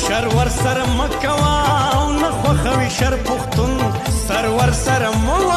شر ور سره مکوا او نه خوخوي شر پختون سر ور سره مو